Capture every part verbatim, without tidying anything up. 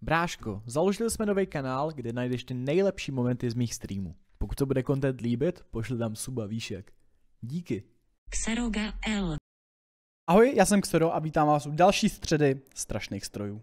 Bráško, založili jsme nový kanál, kde najdeš ty nejlepší momenty z mých streamů. Pokud se bude content líbit, pošli tam suba, víš jak. Díky. Xeroga L. Ahoj, já jsem Xero a vítám vás u další středy strašných strojů.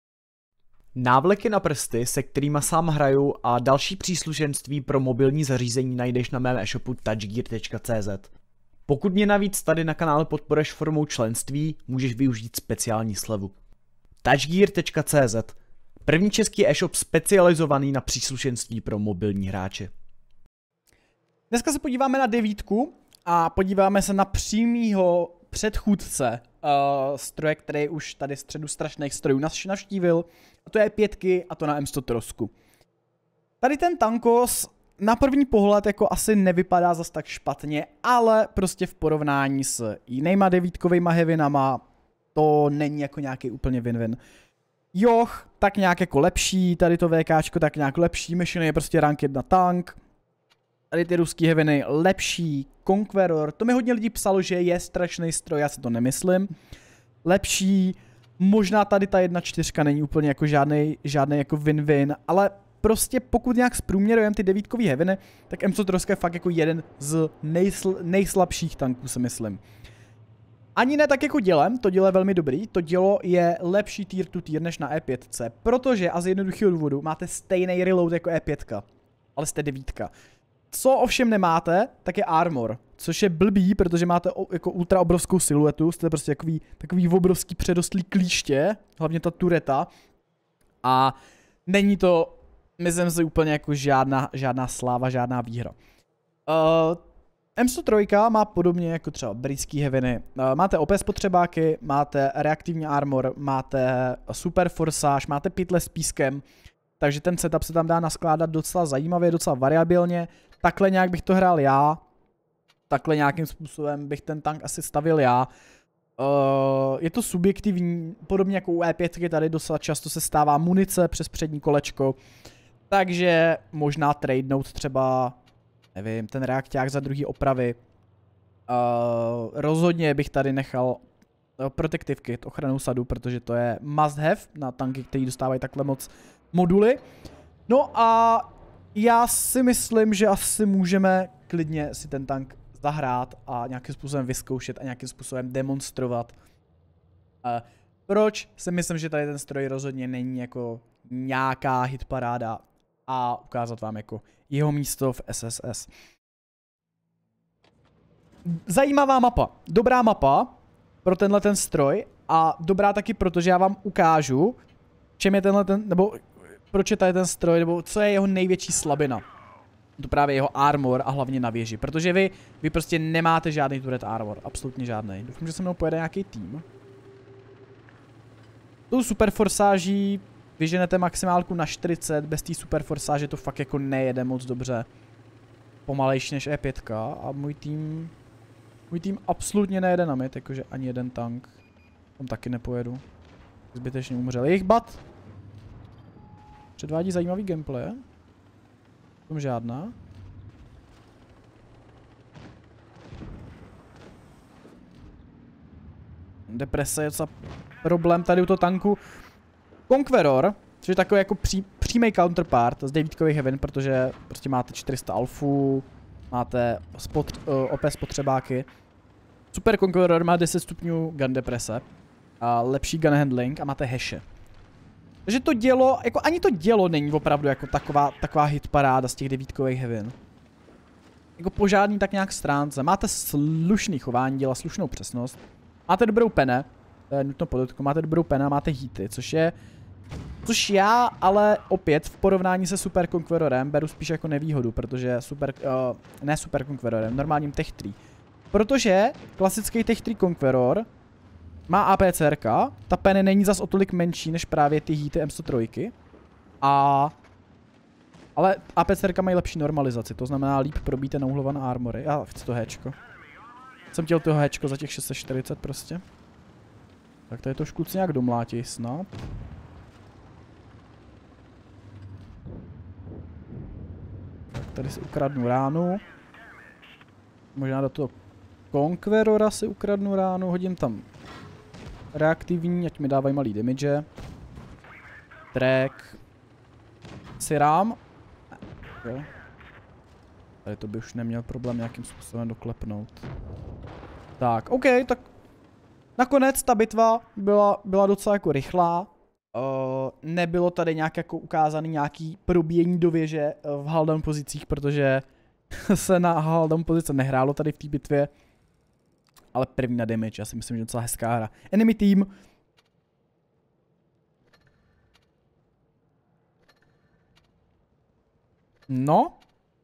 Návleky na prsty, se kterýma sám hraju, a další příslušenství pro mobilní zařízení najdeš na mém e-shopu touchgear tečka cé zet. Pokud mě navíc tady na kanále podporuješ formou členství, můžeš využít speciální slevu. touchgear tečka cé zet. První český e-shop specializovaný na příslušenství pro mobilní hráče. Dneska se podíváme na devítku a podíváme se na přímýho předchůdce uh, stroje, který už tady středu strašných strojů navštívil. A to je pětky a to na M sto trosku. Tady ten tankos na první pohled jako asi nevypadá zas tak špatně, ale prostě v porovnání s jinýma devítkovejma heavinama to není jako nějaký úplně win-win. Joch, tak nějak jako lepší, tady to VKčko tak nějak lepší, Mission je prostě rank jedna tank. Tady ty ruský heaviny lepší, Conqueror, to mi hodně lidí psalo, že je strašný stroj, já si to nemyslím. Lepší, možná tady ta jedna čtyřka není úplně jako žádný, žádný jako win-win, ale prostě pokud nějak zprůměrujeme ty devítkový heaviny, tak M sto tři je fakt jako jeden z nejsl, nejslabších tanků, si myslím. Ani ne tak jako dělem, to dělo je velmi dobrý, to dělo je lepší tier to tier než na E pět, protože a z jednoduchého důvodu máte stejný reload jako E pět, ale jste devítka. Co ovšem nemáte, tak je armor, což je blbý, protože máte o, jako ultra obrovskou siluetu, jste prostě takový, takový obrovský předostlý klíště, hlavně ta tureta, a není to, myslím si, úplně jako žádná, žádná sláva, žádná výhra. Uh, M sto tři má podobně jako třeba britský heaviny. Máte O P spotřebáky, máte reaktivní armor, máte super forsáž, máte pytle s pískem, takže ten setup se tam dá naskládat docela zajímavě, docela variabilně. Takhle nějak bych to hrál já, takhle nějakým způsobem bych ten tank asi stavil já. Uh, je to subjektivní, podobně jako u E pět, tady docela často se stává munice přes přední kolečko, takže možná tradenout třeba, nevím, ten reakťák za druhý opravy. Uh, rozhodně bych tady nechal uh, protective kit, ochranou sadu, protože to je must have na tanky, který dostávají takhle moc moduly. No a já si myslím, že asi můžeme klidně si ten tank zahrát a nějakým způsobem vyzkoušet a nějakým způsobem demonstrovat. Uh, proč si myslím, že tady ten stroj rozhodně není jako nějaká hitparáda a ukázat vám jako jeho místo v S S S. Zajímavá mapa, dobrá mapa pro tenhle ten stroj a dobrá taky proto, že já vám ukážu, čem je tenhle ten, nebo proč je tady ten stroj, nebo co je jeho největší slabina. To právě jeho armor a hlavně na věži, protože vy, vy prostě nemáte žádný turret armor, absolutně žádný. Doufám, že se mnou pojede nějaký tým. Tou super forsáží vyženete maximálku na čtyřicet, bez té super forsáže to fakt jako nejede moc dobře. Pomalejší než E pět a můj tým, můj tým absolutně nejede na mid, jakože ani jeden tank. Tam taky nepojedu. Zbytečně umřel. Jejich bat předvádí zajímavý gameplay. Tom žádná. Deprese je docela problém tady u toho tanku. Conqueror, což je takový jako pří, přímý counterpart z devítkových heaven, protože prostě máte čtyři sta alfů, máte spot, uh, O P spotřebáky. Super Conqueror má deset stupňů gun deprese a lepší gun handling a máte hashe. Takže to dělo, jako ani to dělo není opravdu jako taková, taková hitparáda z těch devítkových heaven. Jako po žádný tak nějak stránce. Máte slušný chování, dělá slušnou přesnost. Máte dobrou pene, to je nutno podotknout, máte dobrou pene a máte hity, což je... Což já, ale opět v porovnání se Super Conquerorem beru spíš jako nevýhodu, protože super... Uh, ne Super Conquerorem, normálním Tech tři. Protože klasický Tech tři Conqueror má A P C R ka, ta pene není zas o tolik menší než právě ty hity M sto tři. A... Ale A P C R ka mají lepší normalizaci, to znamená líp probíte nauhlované armory. Já chci to héčko. Jsem chtěl toho héčko za těch šest set čtyřicet prostě. Tak tady to škuci nějak domlátí snad. Tak tady si ukradnu ránu. Možná do toho Conquerora si ukradnu ránu, hodím tam reaktivní, ať mi dávají malý damage. Track. Sirám. Jo. Tady to by už neměl problém nějakým způsobem doklepnout. Tak, OK, tak nakonec ta bitva byla, byla docela jako rychlá. Uh, nebylo tady nějak jako ukázaný nějaký probíjení do věže v hull-down pozicích, protože se na hull-down pozice nehrálo tady v té bitvě. Ale první na damage, já si myslím, že docela hezká hra. Enemy team. No.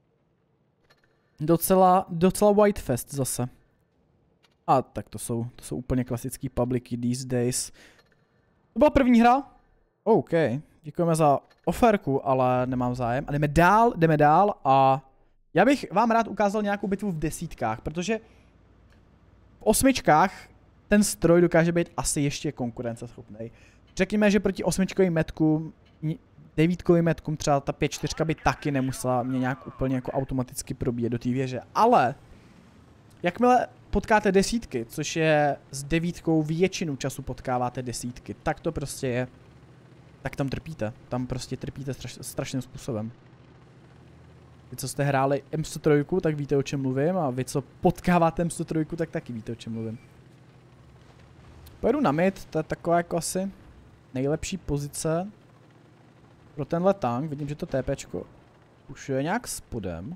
Docela, docela White Fest zase. A tak to jsou, to jsou úplně klasický publicy these days. To byla první hra. OK, děkujeme za oferku, ale nemám zájem. A jdeme dál, jdeme dál a já bych vám rád ukázal nějakou bitvu v desítkách, protože v osmičkách ten stroj dokáže být asi ještě konkurenceschopný. Řekněme, že proti osmičkovým metkům, devítkovým metkům třeba ta pět čtyřka by taky nemusela mě nějak úplně jako automaticky probíjet do té věže. Ale jakmile potkáte desítky, což je s devítkou většinu času potkáváte desítky, tak to prostě je. Tak tam trpíte. Tam prostě trpíte straš, strašným způsobem. Vy, co jste hráli M sto tři, tak víte, o čem mluvím, a vy, co potkáváte M sto tři, tak taky víte, o čem mluvím. Pojedu na mid, to je taková jako asi nejlepší pozice pro tenhle tank. Vidím, že to TPčko už je nějak spodem.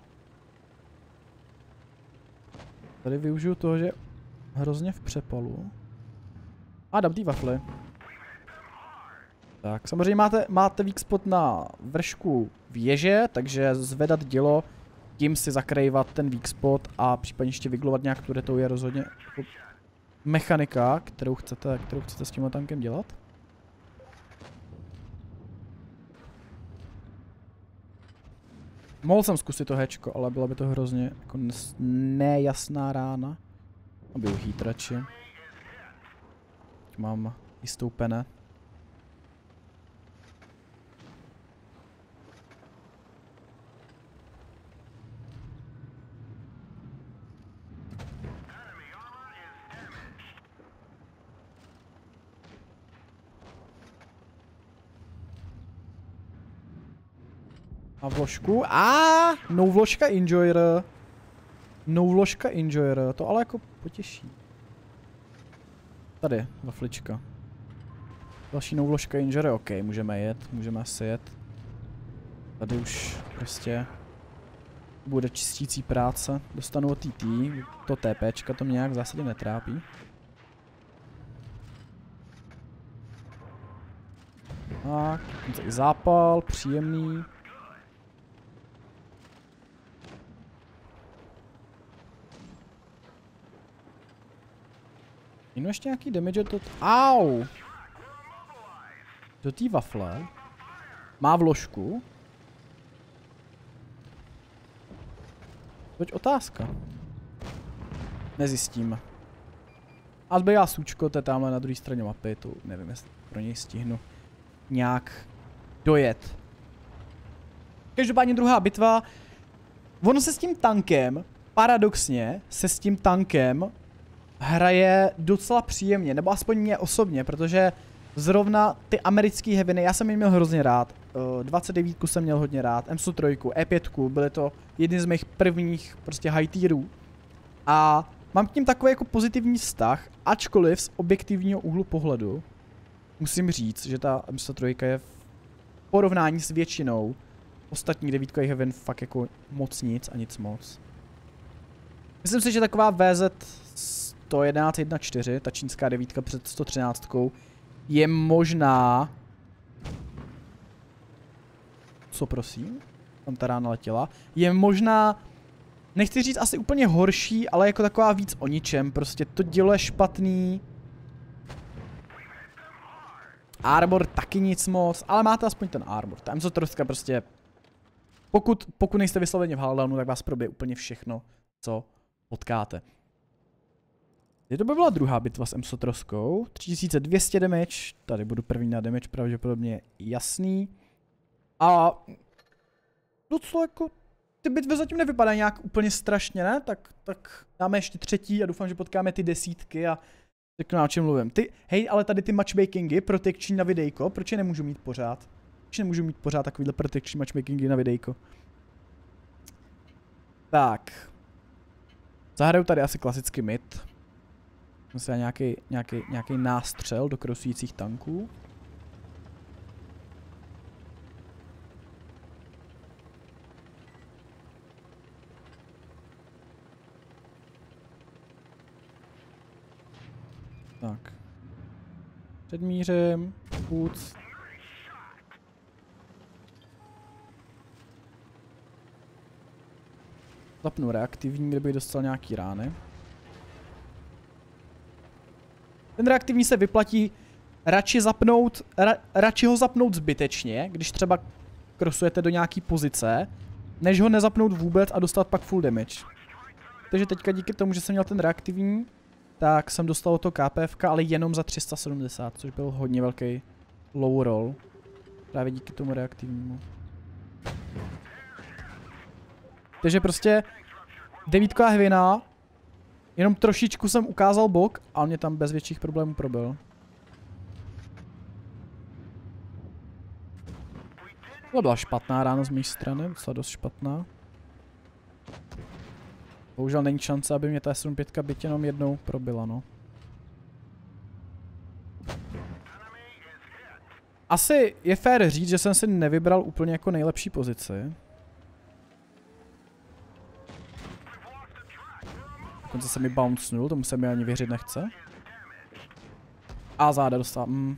Tady využiju toho, že je hrozně v přepalu. A dám ty wafly. Tak, samozřejmě máte, máte weak spot na vršku věže, takže zvedat dělo, tím si zakrývat ten weak spot a případně ještě vyglovat nějak tu retou je rozhodně jako mechanika, kterou chcete, kterou chcete s tímhle tankem dělat. Mohl jsem zkusit to hečko, ale bylo by to hrozně jako nejasná rána. Byl hit radši. Mám vystoupené. A vložku. A no vložka Enjoyer. No vložka Enjoyer. To ale jako potěší. Tady, waflička. Další no vložka Enjoyer. OK, můžeme jet. Můžeme asi jet. Tady už prostě bude čistící práce. Dostanu od T T. To TPčka to mě nějak v zásadě netrápí. Tak, i zápal, příjemný. Inu ještě nějaký damage do... Au! Do té wafle. Má vložku. Toť otázka. Nezjistíme. A zbývá Sučko, to je tamhle na druhé straně mapy, tu nevím, jestli pro něj stihnu nějak dojet. Každopádně druhá bitva. Ono se s tím tankem, paradoxně, se s tím tankem hraje docela příjemně, nebo aspoň mě osobně, protože zrovna ty americký heaviny, já jsem je měl hrozně rád. dvacet devět jsem měl hodně rád, M sto tři, E pět, byly to jedny z mých prvních prostě high tierů. A mám k ním takový jako pozitivní vztah, ačkoliv z objektivního úhlu pohledu musím říct, že ta M sto tři je v porovnání s většinou ostatních devítkových heaven fakt jako moc nic a nic moc. Myslím si, že taková V Z sto jedenáct jedna čtyři, ta čínská devítka před sto třináct, je možná... Co prosím? Tam ta rána letěla. Je možná... Nechci říct asi úplně horší, ale jako taková víc o ničem. Prostě to dělo je špatný. Armor taky nic moc, ale máte aspoň ten armor. Ta M sto tři prostě... Pokud, pokud nejste vysloveně v hull-downu, tak vás probije úplně všechno, co potkáte. To by byla druhá bitva s M sto tři. tři tisíce dvě stě damage, tady budu první na damage, pravděpodobně jasný. A docela jako, ty bitvy zatím nevypadají nějak úplně strašně, ne? Tak, tak dáme ještě třetí a doufám, že potkáme ty desítky a řeknu, o čem mluvím. Ty, hej, ale tady ty matchmakingy, protekční na videjko, proč je nemůžu mít pořád? Už nemůžu mít pořád takovýhle protection matchmakingy na videjko. Tak. Zahraju tady asi klasicky mid. Myslím nějaký, nějaký, nějaký nástřel do krosujících tanků. Tak. Před mířem, půc. Zapnu reaktivní, kdybych dostal nějaký rány. Ten reaktivní se vyplatí radši zapnout, ra, radši ho zapnout zbytečně, když třeba krosujete do nějaký pozice, než ho nezapnout vůbec a dostat pak full damage. Takže teďka díky tomu, že jsem měl ten reaktivní, tak jsem dostal to K P F ka, ale jenom za tři sta sedmdesát, což byl hodně velký low roll. Právě díky tomu reaktivnímu. Takže prostě devítková hvěna, jenom trošičku jsem ukázal bok a on mě tam bez větších problémů probil. To byla špatná ráno z mé strany, docela dost špatná. Bohužel není šance, aby mě ta S pět byť jenom jednou probila, no. Asi je fér říct, že jsem si nevybral úplně jako nejlepší pozici. Dokonce se mi bouncenul, tomu se mi ani věřit nechce. A záda dostal. Mm.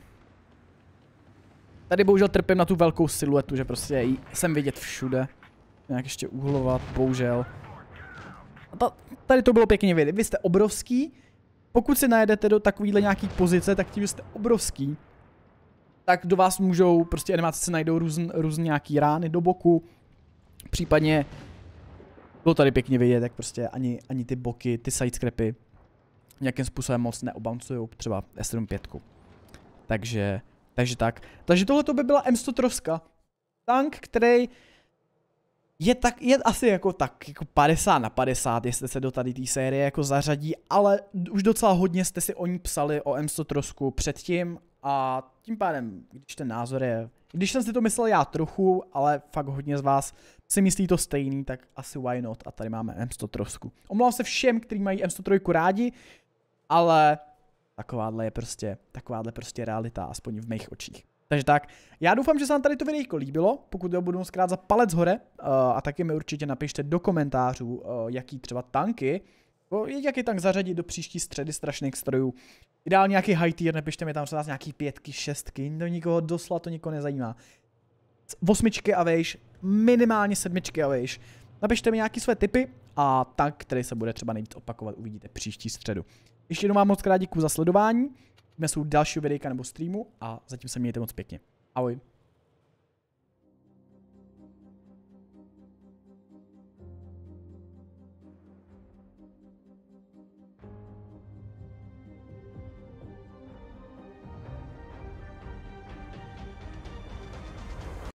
Tady bohužel trpím na tu velkou siluetu, že prostě jsem vidět všude. Nějak ještě uhlovat, bohužel. A tady to bylo pěkně vidět. Vy jste obrovský. Pokud si najedete do takovýhle nějaký pozice, tak tím jste obrovský. Tak do vás můžou, prostě animace se najdou různ, různ nějaký rány do boku. Případně bylo tady pěkně vidět, jak prostě ani, ani ty boky, ty sidescrapy nějakým způsobem moc neobouncují, třeba S pět. Takže, takže tak. Takže tohle by byla M sto troska. Tank, který je, tak, je asi jako tak jako padesát na padesát, jestli se do tady té série jako zařadí, ale už docela hodně jste si o ní psali, o M sto trosku předtím a tím pádem, když ten názor je, když jsem si to myslel já trochu, ale fakt hodně z vás si myslí to stejný, tak asi why not a tady máme M sto trosku. Omlouvám se všem, kteří mají M sto tři rádi, ale takováhle je prostě, takováhle prostě realita, aspoň v mých očích. Takže tak, já doufám, že se vám tady to videjko líbilo, pokud ho budu moc krát za palec hore uh, a taky mi určitě napište do komentářů, uh, jaký třeba tanky, uh, jaký tank zařadit do příští středy strašných strojů. Ideálně nějaký high tier, nepište mi tam třeba nějaký pětky, šestky, do nikoho doslova to nikoho nezajímá. Osmičky a vejš, minimálně sedmičky a vejš. Napište mi nějaký své tipy a tank, který se bude třeba nejvíc opakovat, uvidíte příští středu. Ještě jednou vám moc krát děkuju za sledování. Dnes jsou dalšího videjka nebo streamu a zatím se mějte moc pěkně. Ahoj.